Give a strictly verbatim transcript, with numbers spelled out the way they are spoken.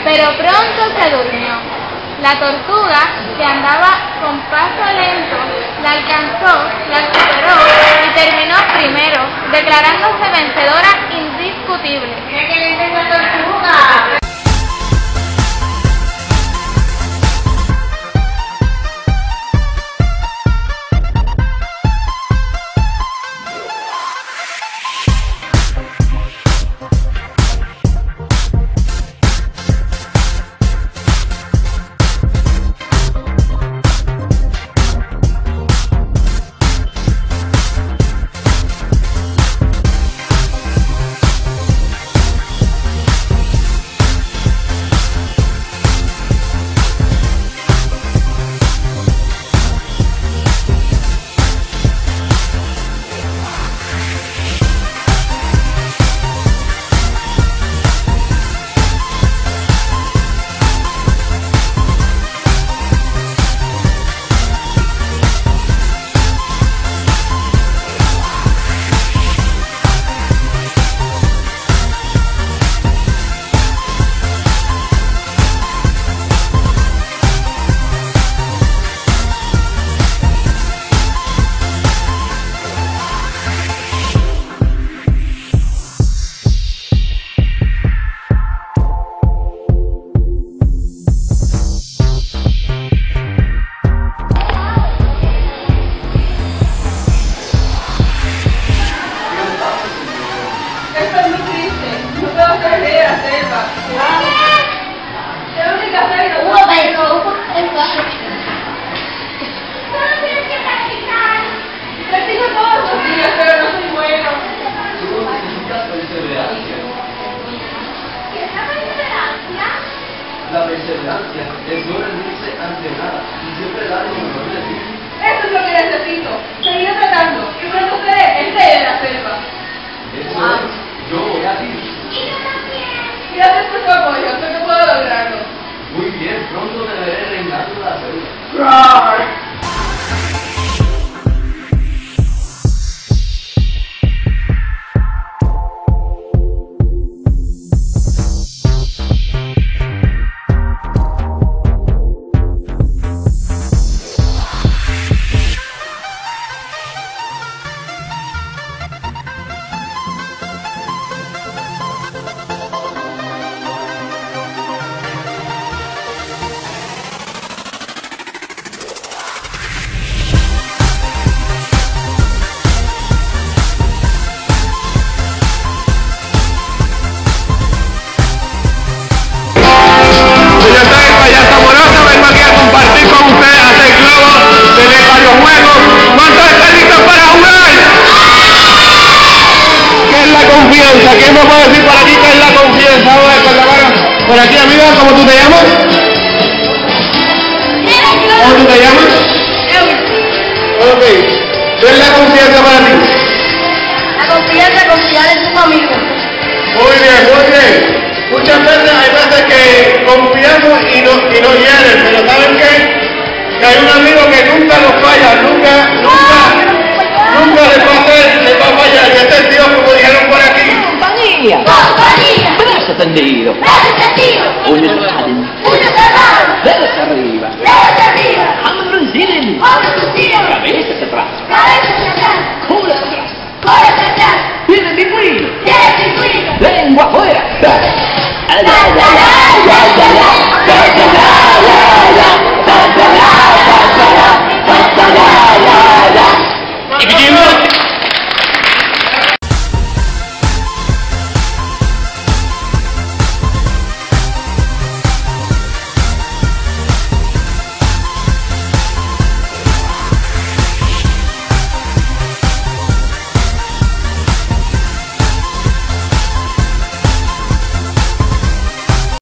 pero pronto se durmió. La tortuga, que andaba con paso lento, la alcanzó, la superó y terminó primero, declarándose vencedora indiscutible. ¡Qué excelente esa tortuga! La perseverancia es no rendirse ante nada y siempre dar lo mejor de ti. Eso es lo que necesito. Seguiré tratando y pronto seré el rey de la selva. Eso es. Yo voy a ti. Gracias por tu apoyo. Sé que puedo lograrlo. Muy bien, pronto te veré reinando la selva. ¿Quién me puede decir por aquí qué es la confianza? Vamos a ver con la mano. Por aquí, amiga, ¿cómo tú te llamas? ¿Cómo tú te llamas? Ok. ¿Qué es la confianza para ti? La confianza, confiar en tus amigos. Muy bien, muy bien. Muchas veces hay veces que confiamos y no, y no hieren, pero ¿saben qué? Que hay un amigo que nunca nos falla, nunca, nunca, nunca les va a hacer, les va a fallar. Y este es Dios, como dijeron por aquí. Compañía. Compañía. Brazo tendido. Brazo tendido. Uñas